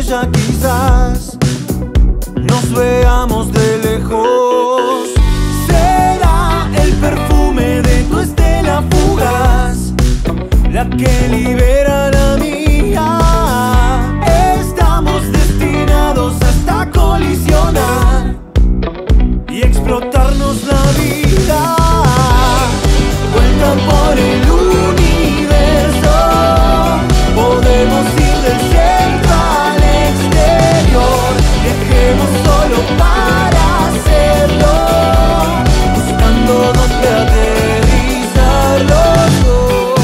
estrella quizás nos veamos de lejos. Será el perfume de tu estela fugaz la que libera la mía. Estamos destinados hasta colisionar y explotarnos la vida. Vuelta por el universo, podemos ir del centro al exterior. Viajemos solo para hacerlo, buscando dónde aterrizar los dos.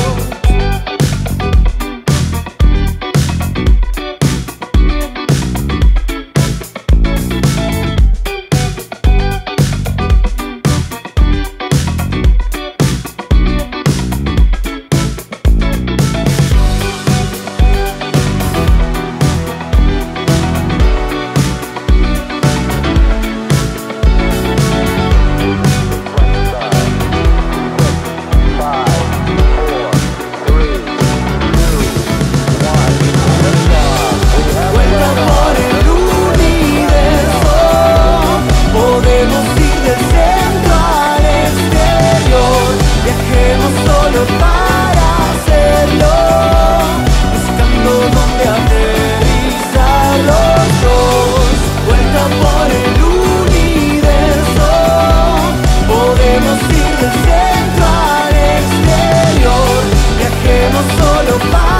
Para hacerlo, buscando dónde aterrizar los dos. Vuelta por el universo, podemos ir del centro al exterior. Viajemos solo para